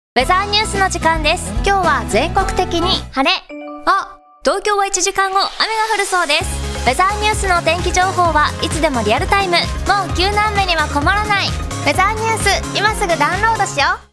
ウェザーニュースの時間です。今日は全国的に晴れ。東京は1時間後雨が降るそうです。ウェザーニュースのお天気情報はいつでもリアルタイム。もう急な雨には困らない。ウェザーニュース今すぐダウンロードしよう。